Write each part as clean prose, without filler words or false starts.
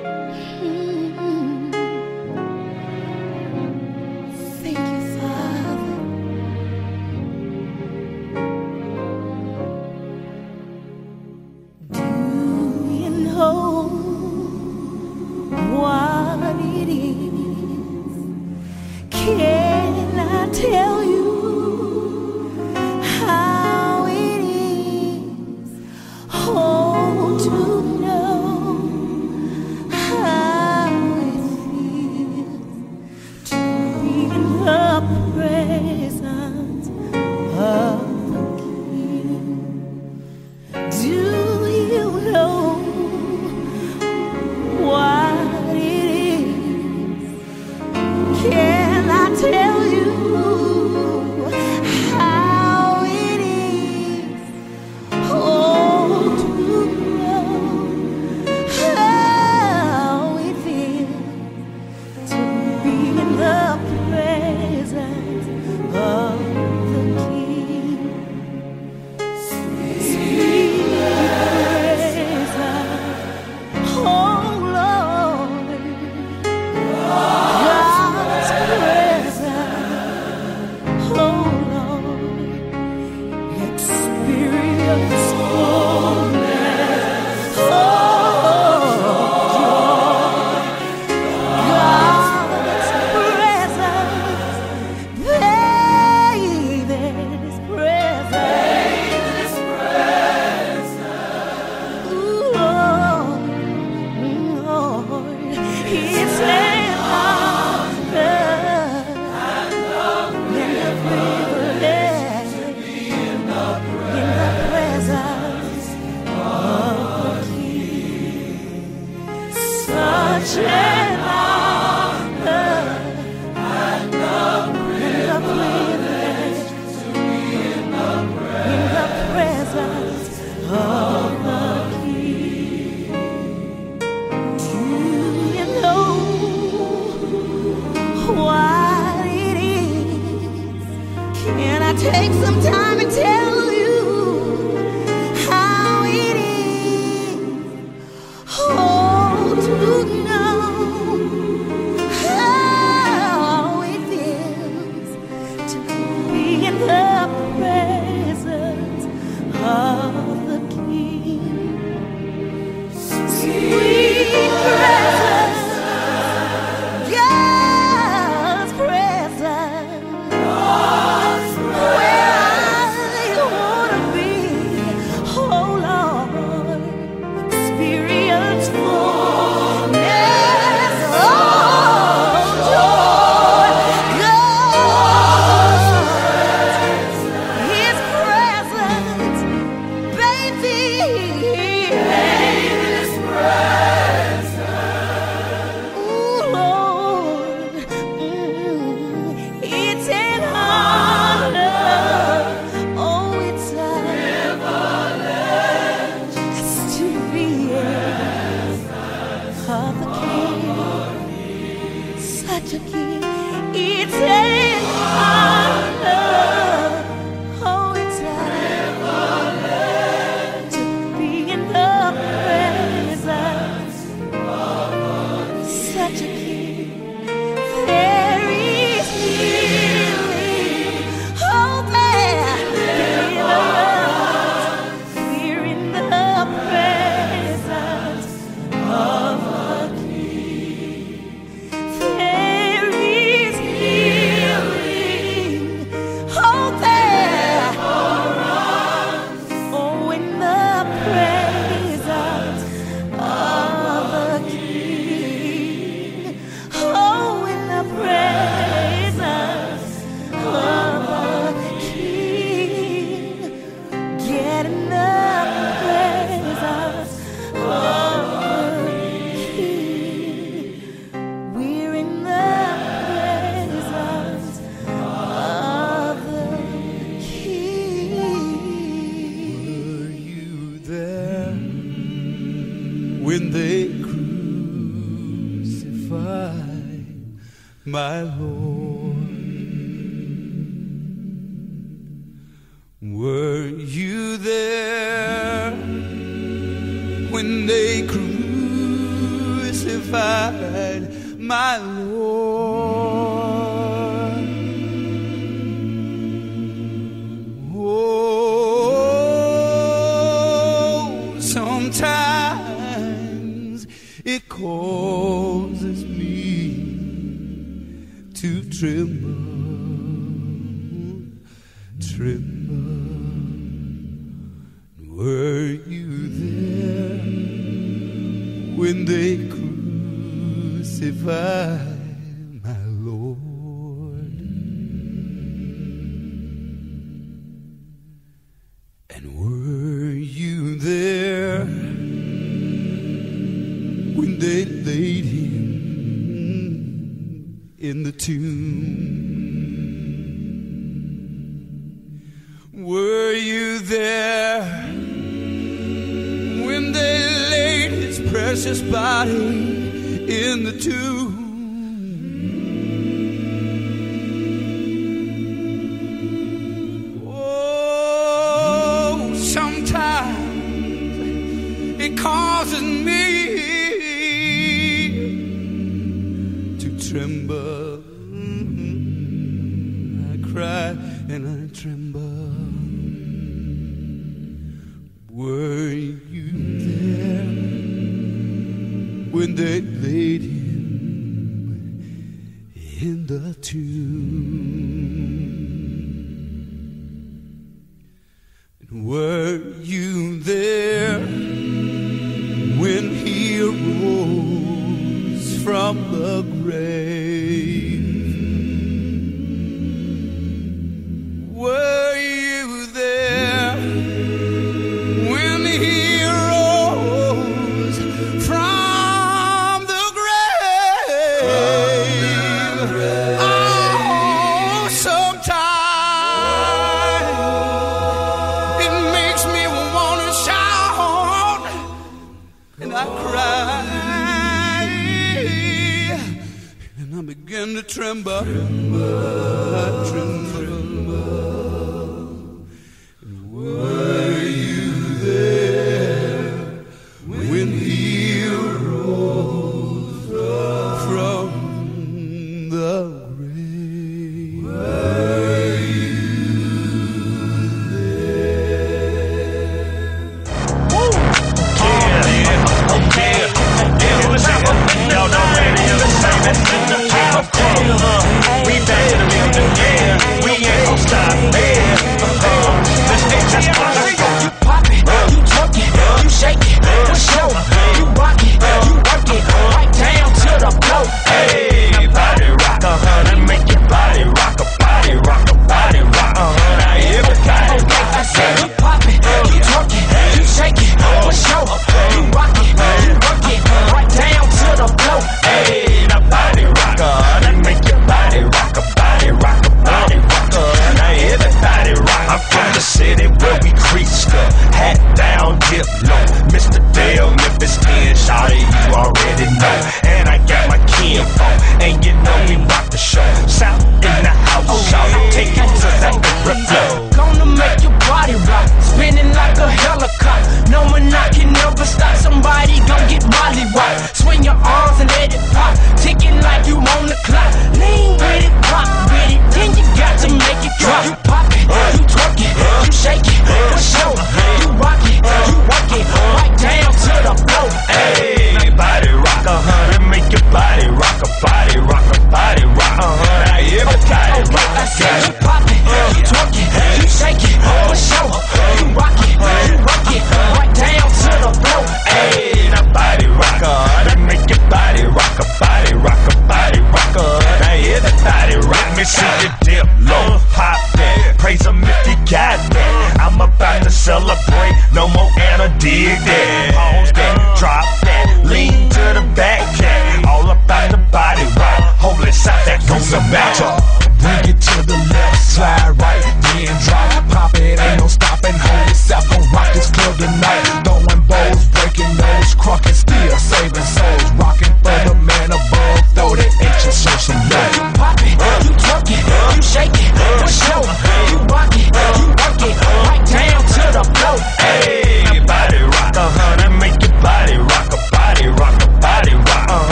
Thank you, Father. Do you know what it is? Can I tell you how it is? Oh, to know how it feels to be in the presence of the King. Do you know what it is? Can I tell you how it is? Oh, to know how it feels to be in the presence of the King. Sweet presence, oh Lord, God's presence, oh Lord, experience fullness, oh joy, God's presence, baby's presence, ooh Lord, Lord, it's an honor and a privilege in the presence of the King. Such an honor and a privilege in the presence of the King. Do you know what it is? Can I take some time and tell you how it is? Oh, to know how it feels to be in the presence of the King. Sweet presence, God's presence, where I wanna be. Oh Lord, experience fullness, oh joy, God's His presence, baby, His presence. Ooh Lord, it's an honor, oh it's a privilege to be of the King, such a King. It's an honor, oh it's a privilege to be in the presence such a King. There is healing, hope and deliverance. We're in the presence of the King. There is healing, hope and oh, in the presence of the King. Oh, in the presence of the King. Get in the presence of the King. We're in the presence of the King. Were you there when they crucified my Lord? Were you there when they crucified crucified my Lord. Oh, sometimes it causes me to tremble. Were you there when they crucified my Lord? And were you there when they laid him in the tomb? Were you there when they laid his precious body in the tomb? Oh, sometimes it causes me to tremble. I cry and I tremble. Were you there when they laid him in the tomb? And were you there when he arose from the grave? Were you there when he rose from the grave? Oh, sometimes it makes me want to shout, and I cry, and I begin to tremble. I tremble. Were you there when he arose from the grave? Were you there? Y'all know what it is. We back to the music, yeah. We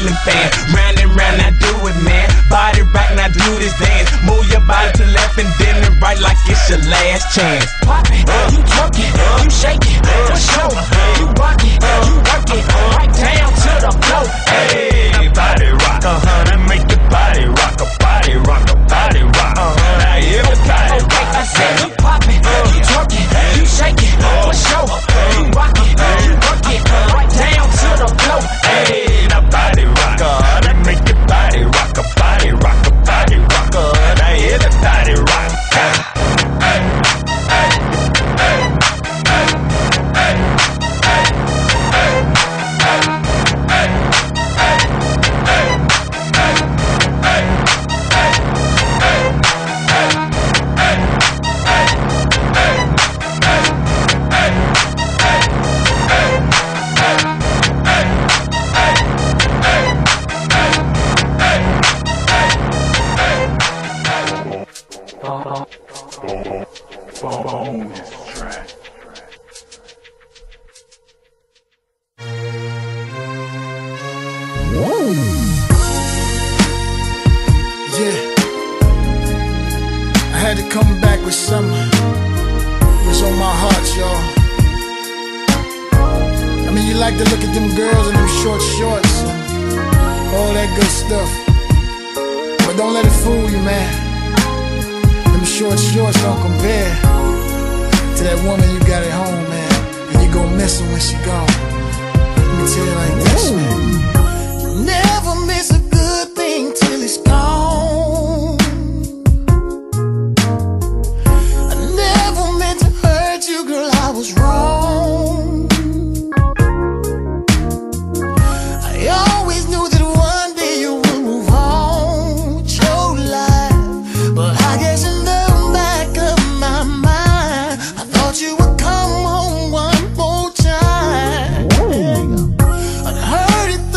ceiling fan. Round and round, I do it, man. Body rock, now do this dance. Move your body to left and then to right like it's your last chance. Pop it, you twerk it, you shake it, for sure. You rock it, you work it, right down to the floor. Hey, body rock, that make your body rock, a body rock, a body rock. Now everybody rock. I said you pop it, you twerk it, you shake it, for sure. You rock it, you work it, right down to the floor. Hey, now body rock, that make your body rock, a body rock, a body rock. Now everybody rock. Heard it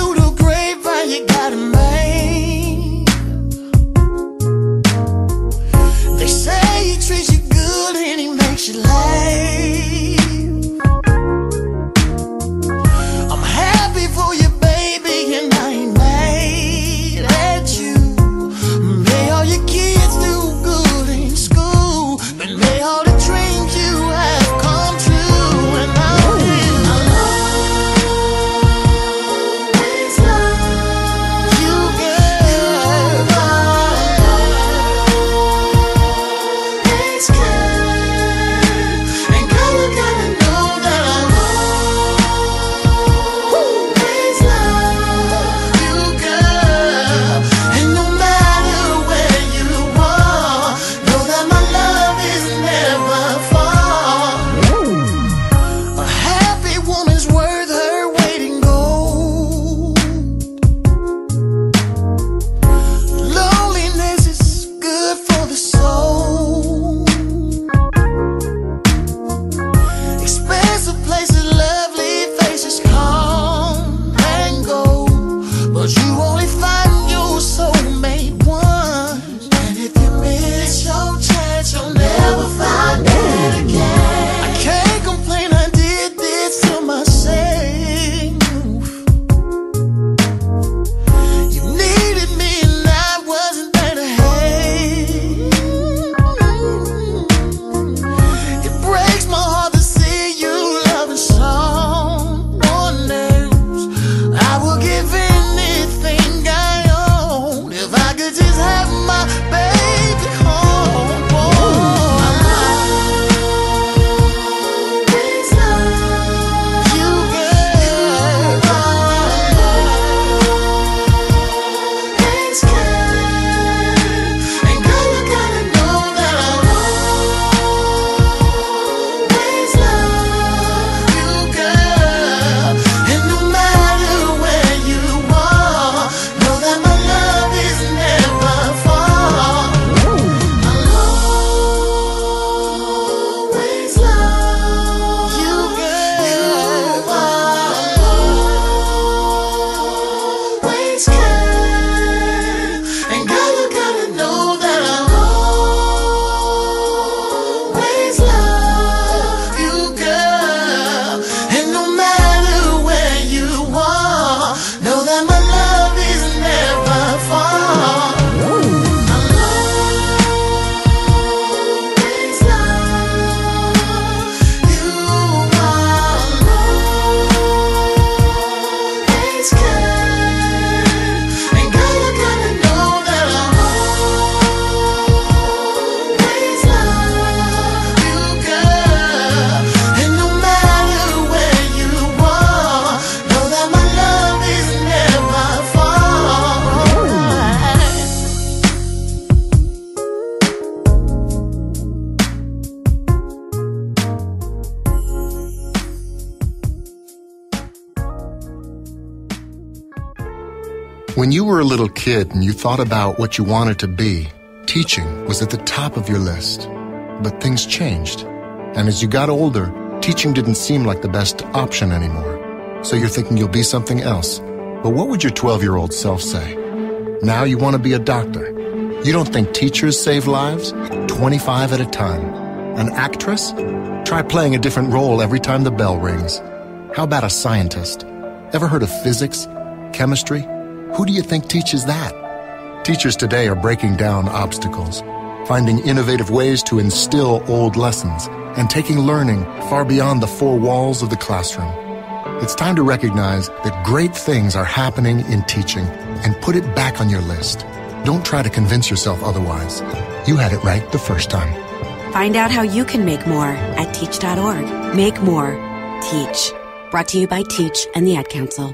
When you were a little kid and you thought about what you wanted to be, teaching was at the top of your list. But things changed. And as you got older, teaching didn't seem like the best option anymore. So you're thinking you'll be something else. But what would your 12-year-old self say? Now you want to be a doctor. You don't think teachers save lives? 25 at a time. An actress? Try playing a different role every time the bell rings. How about a scientist? Ever heard of physics? Chemistry? Who do you think teaches that? Teachers today are breaking down obstacles, finding innovative ways to instill old lessons, and taking learning far beyond the four walls of the classroom. It's time to recognize that great things are happening in teaching and put it back on your list. Don't try to convince yourself otherwise. You had it right the first time. Find out how you can make more at teach.org. Make more. Teach. Brought to you by Teach and the Ad Council.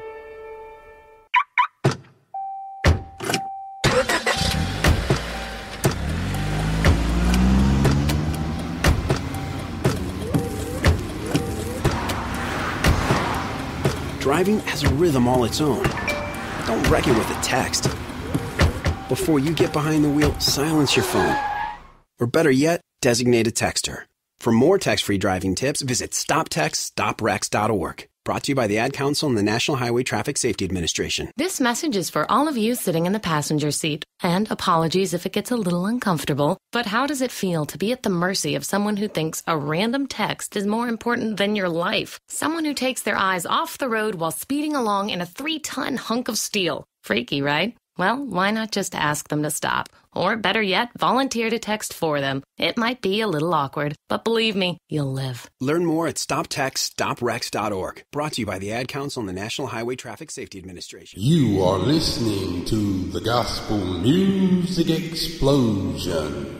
Driving has a rhythm all its own. Don't wreck it with a text. Before you get behind the wheel, silence your phone. Or better yet, designate a texter. For more text-free driving tips, visit stoptextstoprex.org. Brought to you by the Ad Council and the National Highway Traffic Safety Administration. This message is for all of you sitting in the passenger seat. And apologies if it gets a little uncomfortable. But how does it feel to be at the mercy of someone who thinks a random text is more important than your life? Someone who takes their eyes off the road while speeding along in a 3-ton hunk of steel. Freaky, right? Well, why not just ask them to stop? Or better yet, volunteer to text for them. It might be a little awkward, but believe me, you'll live. Learn more at stoptextstoprex.org. Brought to you by the Ad Council and the National Highway Traffic Safety Administration. You are listening to the Gospel Music Explosion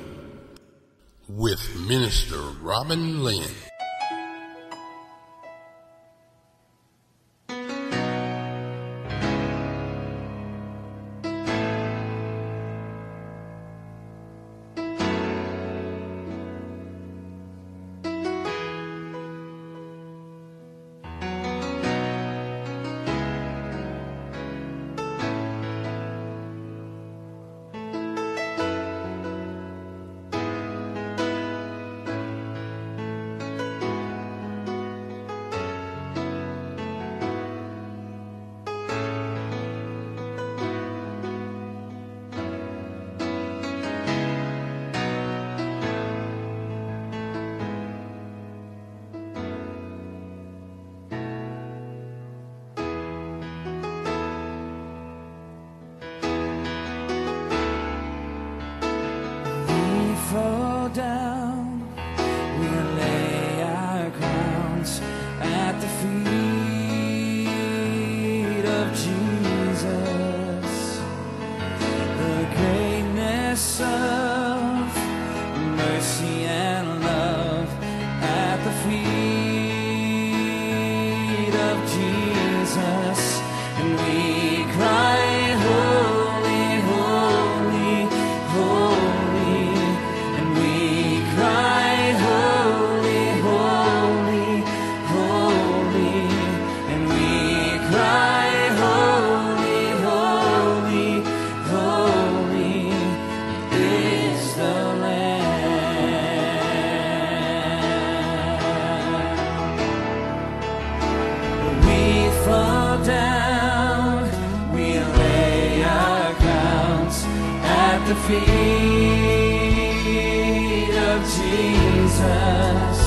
with Minister Robin Lynn. feet of Jesus.